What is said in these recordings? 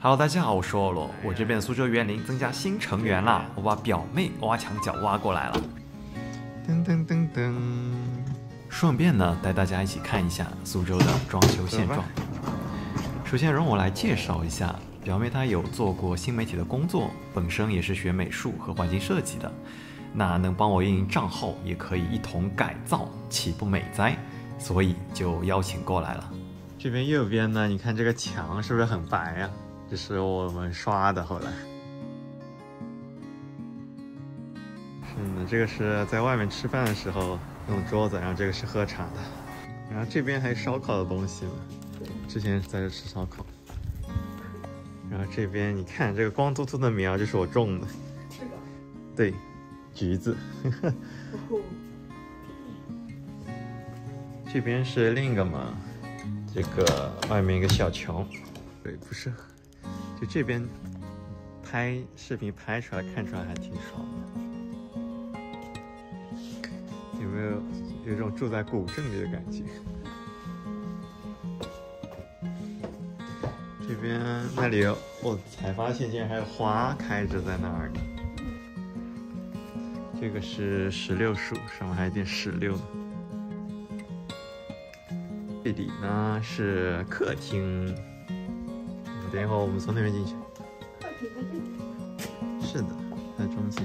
Hello， 大家好，我是欧罗。我这边的苏州园林增加新成员啦，我把表妹挖墙脚挖过来了。噔噔噔噔，顺便呢带大家一起看一下苏州的装修现状。首先容我来介绍一下，表妹她有做过新媒体的工作，本身也是学美术和环境设计的，那能帮我运营账号，也可以一同改造，岂不美哉？所以就邀请过来了。这边右边呢，你看这个墙是不是很白呀？这是我们刷的，后来。是的，这个是在外面吃饭的时候用的桌子，然后这个是喝茶的，然后这边还有烧烤的东西呢。之前在这吃烧烤。然后这边你看这个光秃秃的苗就是我种的。这个？对，橘子。这边是另一个嘛，这个外面一个小桥。对，不是。就这边拍视频拍出来，看出来还挺爽的。有没有种住在古镇里的感觉？这边那里我才发现竟然还有花开着在那儿。这个是石榴树，上面还有点石榴呢。这里呢是客厅。等一会儿我们从那边进去。客厅在这里。是的，在中间。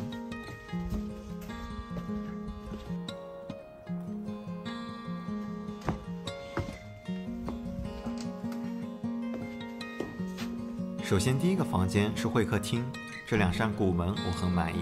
首先第一个房间是会客厅，这两扇古门我很满意。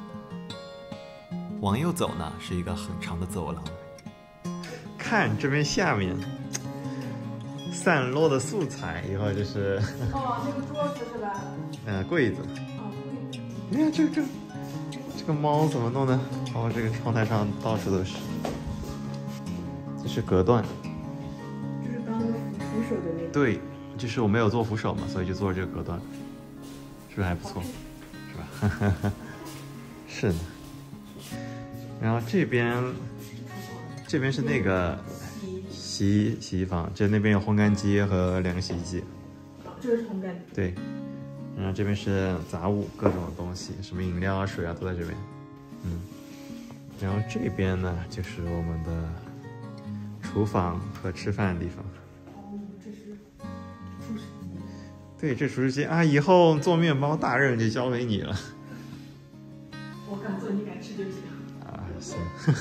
往右走呢是一个很长的走廊。看这边下面。散落的素材，以后就是哦，那个桌子是吧？ 柜子。哦，柜子。你看这个猫怎么弄的？哦，这个窗台上到处都是。这是隔断。 就是刚刚扶手的那个。 对，就是我没有做扶手嘛，所以就做这个隔断，是不是还不错？是吧？是的。然后这边是那个。洗衣房，这那边有烘干机和2个洗衣机。 这个是烘干机。对， 然后这边是杂物，各种东西，什么饮料啊、水啊都在这边。然后这边呢就是我们的厨房和吃饭的地方。 哦，这是厨师机。 对，这厨师机啊，以后做面包大任就交给你了。 我敢做，你敢吃就行。 啊，行。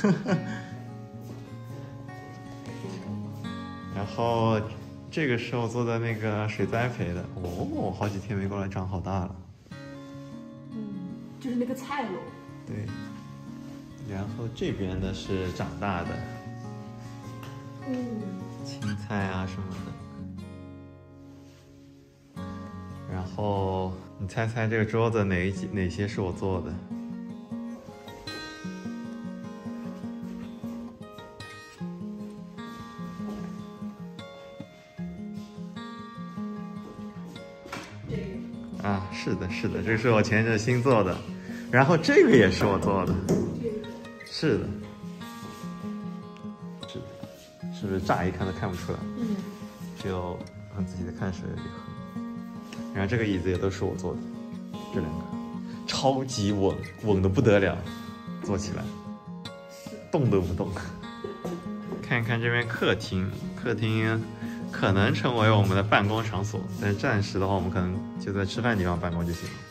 然后这个是我做的那个水栽培的，哦，好几天没过来，长好大了。 就是那个菜喽。 对。然后这边的是长大的，青菜啊什么的。然后你猜猜这个桌子哪些是我做的？啊，是的，是的，这个是我前阵新做的，然后这个也是我做的，是的，是的，是不是乍一看都看不出来？只有很仔细的看是有点很。然后这个椅子也都是我做的，这2个超级稳的不得了，坐起来动都不动。看看这边客厅可能成为我们的办公场所，但是暂时的话，我们可能就在吃饭地方办公就行了。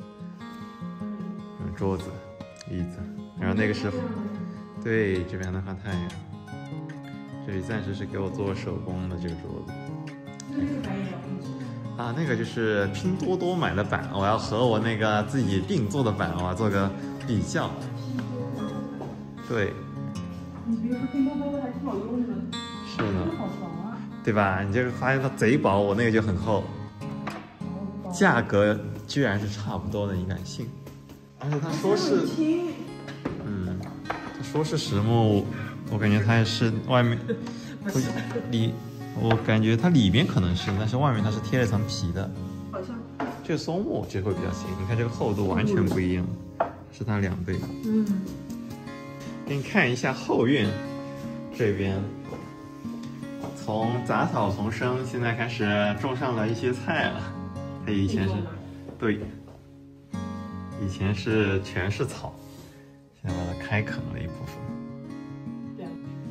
有桌子、椅子，然后那个是，对，这边还能发太阳。这里暂时是给我做手工的这个桌子。啊，那个就是拼多多买的板，我要和我那个自己定做的板，我要做个比较。对。 你比如说拼多多的还挺好用的。 是呢。 好爽啊。对吧？你就发现它贼薄，我那个就很厚，价格居然是差不多的，你敢信？而且他说是，他说是实木，我感觉它也是外面，我感觉它里面可能是，但是外面它是贴了层皮的。 好像。 这个松木就会比较轻，你看这个厚度完全不一样，是它2倍。给你看一下后院这边。从杂草丛生，现在开始种上了一些菜了。 它以前是，对，以前是全是草，现在把它开垦了一部分。 对啊。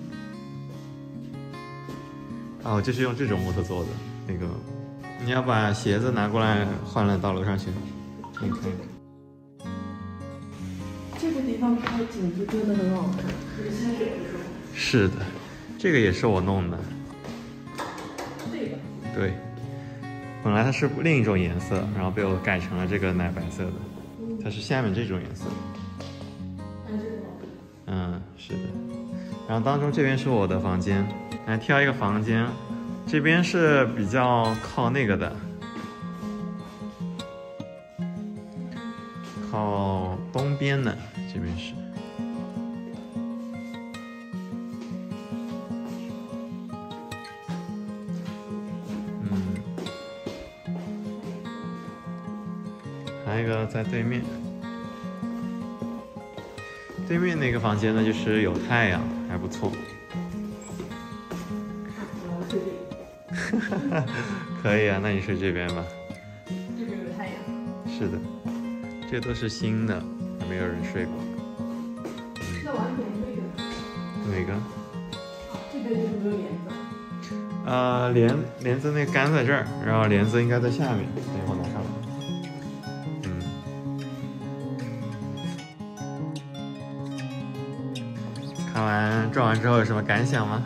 啊，我就是用这种木头做的。那个，你要把鞋子拿过来换了到楼上去。你看。 这个地方拍景就真的很好看，这是下水的时候。 是的，这个也是我弄的。 这个。对。 本来它是另一种颜色，然后被我改成了这个奶白色的，它是下面这种颜色。是的。然后当中这边是我的房间，来挑一个房间，这边是比较靠那个的，靠东边的，这边是。还有一个在对面，对面那个房间呢，就是有太阳，还不错。 我睡这个。 可以啊，那你睡这边吧。 这边有太阳。是的，这都是新的，还没有人睡过。 那晚点那个。 哪个？ 这边就是没有帘子。 帘子那杆在这儿，然后帘子应该在下面，等一会儿拿上来。看完撞完之后有什么感想吗？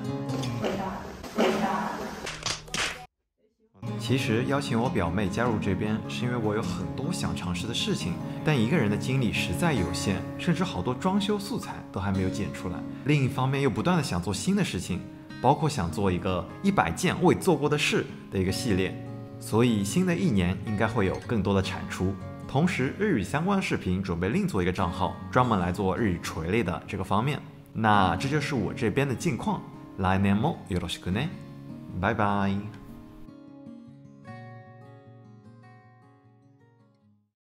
其实邀请我表妹加入这边，是因为我有很多想尝试的事情，但一个人的精力实在有限，甚至好多装修素材都还没有剪出来。另一方面又不断的想做新的事情，包括想做一个100件未做过的事的一个系列，所以新的1年应该会有更多的产出。同时日语相关的视频准备另做一个账号，专门来做日语垂类的这个方面。那这就是我这边的近况。来年もよろしくね。拜拜。